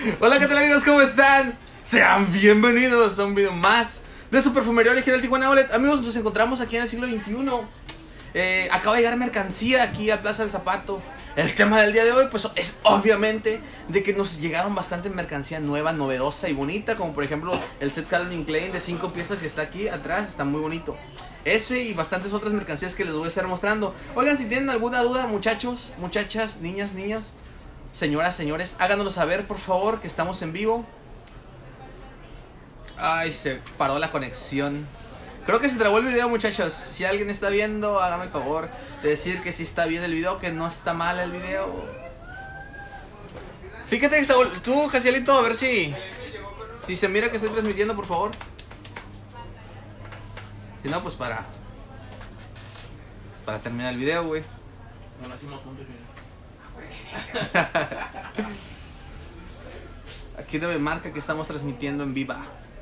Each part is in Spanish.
Hola, ¿qué tal amigos? ¿Cómo están? Sean bienvenidos a un video más de su perfumería original Tijuana Outlet. Amigos, nos encontramos aquí en el siglo XXI. Acaba de llegar mercancía aquí a Plaza del Zapato. El tema del día de hoy pues es obviamente de que nos llegaron bastante mercancía nueva, novedosa y bonita, como por ejemplo el set Calvin Klein de 5 piezas que está aquí atrás, está muy bonito. Ese y bastantes otras mercancías que les voy a estar mostrando. Oigan, si tienen alguna duda, muchachos, muchachas, niñas, señoras, señores, háganoslo saber por favor, que estamos en vivo. Ay, se paró la conexión. Creo que se trabó el video, muchachos. Si alguien está viendo, hágame el favor de decir que sí está bien el video, que no está mal el video. Fíjate que tú, Jacielito, a ver si se mira que estoy transmitiendo, por favor. Si no, pues para terminar el video, güey. No nacimos juntos. Aquí debe marca que estamos transmitiendo en viva.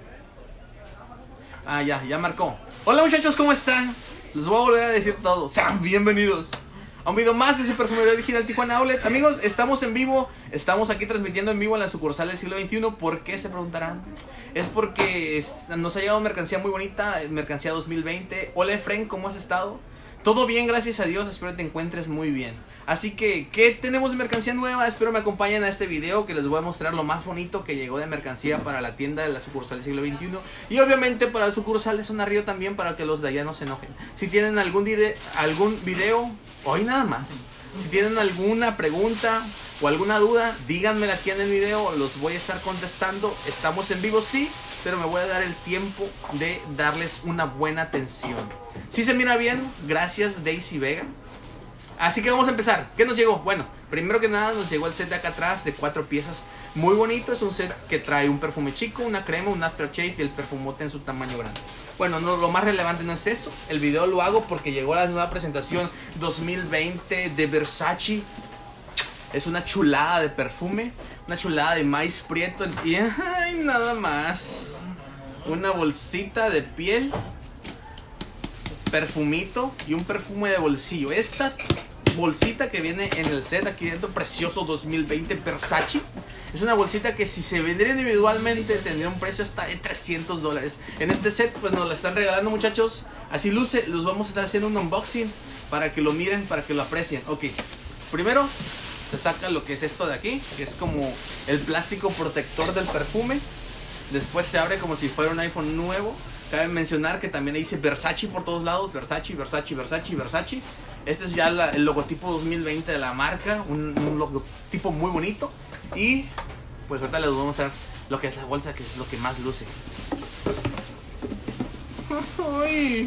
Ah, ya marcó. Hola muchachos, ¿cómo están? Les voy a volver a decir todo. Sean bienvenidos a un video más de su perfumería original Tijuana Outlet. Amigos, estamos en vivo. Estamos aquí transmitiendo en vivo en la sucursal del siglo XXI. ¿Por qué? Se preguntarán. Es porque nos ha llegado mercancía muy bonita. Mercancía 2020. Hola Efren, ¿cómo has estado? Todo bien, gracias a Dios, espero que te encuentres muy bien. Así que, ¿qué tenemos de mercancía nueva? Espero me acompañen a este video que les voy a mostrar lo más bonito que llegó de mercancía para la tienda de la sucursal del siglo XXI. Y obviamente para la sucursal de Zona Río también, para que los de allá no se enojen. Si tienen algún video, hoy nada más. Si tienen alguna pregunta o alguna duda, díganmela aquí en el video, los voy a estar contestando. Estamos en vivo, sí, pero me voy a dar el tiempo de darles una buena atención. Si se mira bien, gracias Daisy Vega. Así que vamos a empezar. ¿Qué nos llegó? Bueno, primero que nada nos llegó el set de acá atrás de 4 piezas. Muy bonito, es un set que trae un perfume chico, una crema, un aftershave y el perfumote en su tamaño grande. Bueno, no, lo más relevante no es eso. El video lo hago porque llegó la nueva presentación 2020 de Versace. Es una chulada de perfume, una chulada de maíz prieto y ay, nada más. Una bolsita de piel, perfumito y un perfume de bolsillo. Esta bolsita que viene en el set aquí dentro, precioso 2020 Versace. Es una bolsita que si se vendiera individualmente tendría un precio hasta de $300. En este set pues nos la están regalando, muchachos. Así luce, los vamos a estar haciendo un unboxing para que lo miren, para que lo aprecien. Ok, primero se saca lo que es esto de aquí, que es como el plástico protector del perfume. Después se abre como si fuera un iPhone nuevo. Cabe mencionar que también dice Versace por todos lados. Versace, Versace, Versace, Versace. Este es ya el logotipo 2020 de la marca. Un logotipo muy bonito. Y pues ahorita les vamos a mostrar lo que es la bolsa, que es lo que más luce. Ay.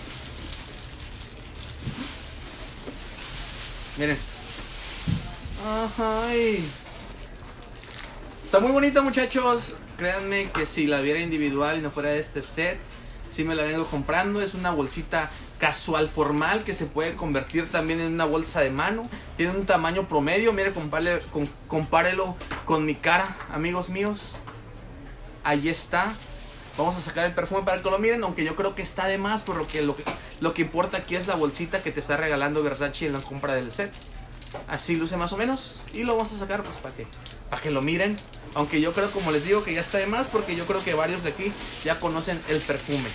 Miren. Ay. Está muy bonita, muchachos. Créanme que si la viera individual y no fuera de este set, sí me la vengo comprando. Es una bolsita casual formal que se puede convertir también en una bolsa de mano. Tiene un tamaño promedio. Mire, compárelo con mi cara, amigos míos. Ahí está. Vamos a sacar el perfume para que lo miren, aunque yo creo que está de más, por lo que importa aquí es la bolsita que te está regalando Versace en la compra del set. Así luce más o menos. Y lo vamos a sacar pues para que lo miren. Aunque yo creo, como les digo, que ya está de más, porque yo creo que varios de aquí ya conocen el perfume.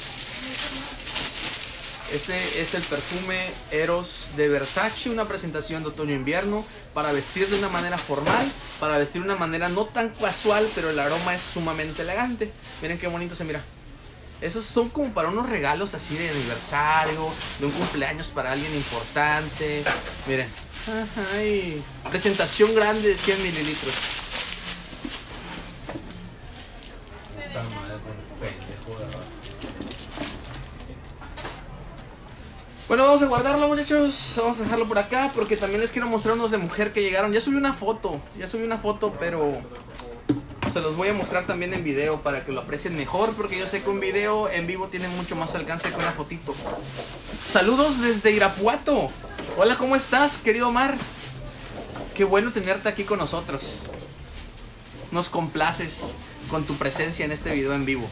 Este es el perfume Eros de Versace, una presentación de otoño-invierno para vestir de una manera formal, para vestir de una manera no tan casual, pero el aroma es sumamente elegante. Miren qué bonito se mira. Esos son como para unos regalos así de aniversario, de un cumpleaños para alguien importante. Miren. Ay, presentación grande de 100 mililitros. Bueno, vamos a guardarlo, muchachos. Vamos a dejarlo por acá porque también les quiero mostrar unos de mujer que llegaron. Ya subí una foto, pero se los voy a mostrar también en video para que lo aprecien mejor, porque yo sé que un video en vivo tiene mucho más alcance que una fotito. Saludos desde Irapuato. Hola, ¿cómo estás, querido Omar? Qué bueno tenerte aquí con nosotros. Nos complaces con tu presencia en este video en vivo.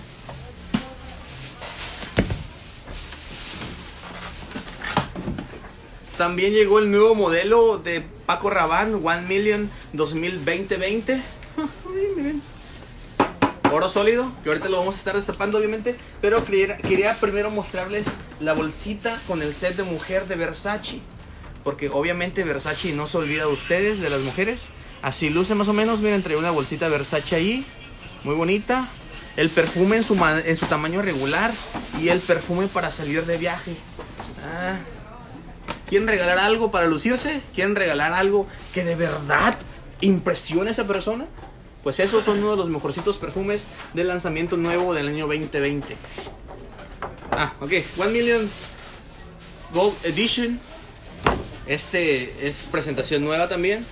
También llegó el nuevo modelo de Paco Rabanne, 1 Million 2020. Ay, oro sólido, que ahorita lo vamos a estar destapando obviamente. Pero quería primero mostrarles la bolsita con el set de mujer de Versace, porque obviamente Versace no se olvida de ustedes, de las mujeres. Así luce más o menos. Miren, trae una bolsita Versace ahí, muy bonita. El perfume en su tamaño regular y el perfume para salir de viaje. ¿Quieren regalar algo para lucirse? ¿Quieren regalar algo que de verdad impresione a esa persona? Pues esos son uno de los mejorcitos perfumes del lanzamiento nuevo del año 2020. Ok, 1 Million Gold Edition. Este es presentación nueva también.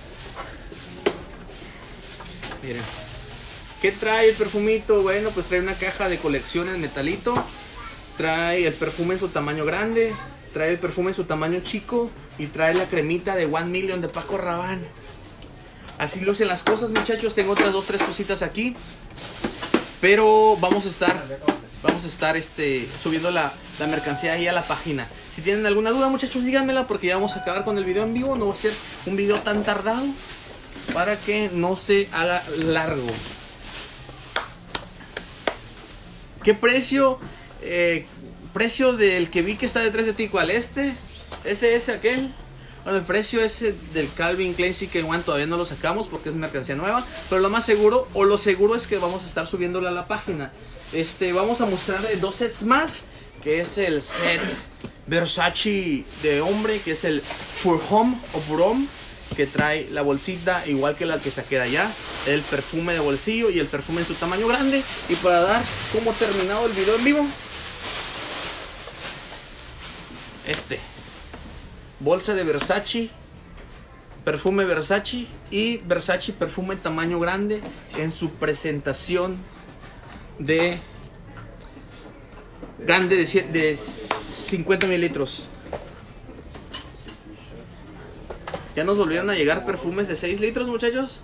Miren. ¿Qué trae el perfumito? Bueno, pues trae una caja de colección en metalito. Trae el perfume en su tamaño grande. Trae el perfume en su tamaño chico. Y trae la cremita de 1 Million de Paco Rabanne. Así lucen las cosas, muchachos. Tengo otras 2-3 cositas aquí. Pero vamos a estar subiendo la mercancía ahí a la página. Si tienen alguna duda, muchachos, díganmela, porque ya vamos a acabar con el video en vivo. No va a ser un video tan tardado, para que no se haga largo. ¿Qué precio? Precio del que vi que está detrás de ti. ¿Cuál? ¿Ese, aquel? Bueno, el precio ese del Calvin Klein Secret One todavía no lo sacamos porque es mercancía nueva. Pero lo más seguro, o lo seguro, es que vamos a estar subiéndola a la página. Vamos a mostrarle 2 sets más, que es el set Versace de hombre, que es el For Home o For Home, que trae la bolsita igual que la que saqué de allá, el perfume de bolsillo y el perfume en su tamaño grande. Y para dar como terminado el video en vivo, bolsa de Versace, perfume Versace y Versace perfume tamaño grande en su presentación de grande de 50 mililitros. Ya nos volvieron a llegar perfumes de 6 litros, muchachos.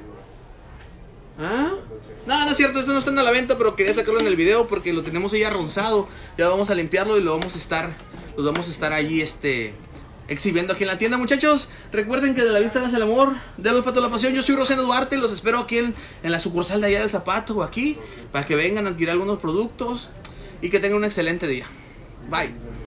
No es cierto, esto no está a la venta, pero quería sacarlo en el video porque lo tenemos ahí arronzado. Ya vamos a limpiarlo y lo vamos a estar allí exhibiendo aquí en la tienda, muchachos. Recuerden que de la vista nace el amor, del olfato la pasión. Yo soy Rosendo Duarte, los espero aquí en la sucursal de allá del Zapato o aquí, para que vengan a adquirir algunos productos y que tengan un excelente día. Bye.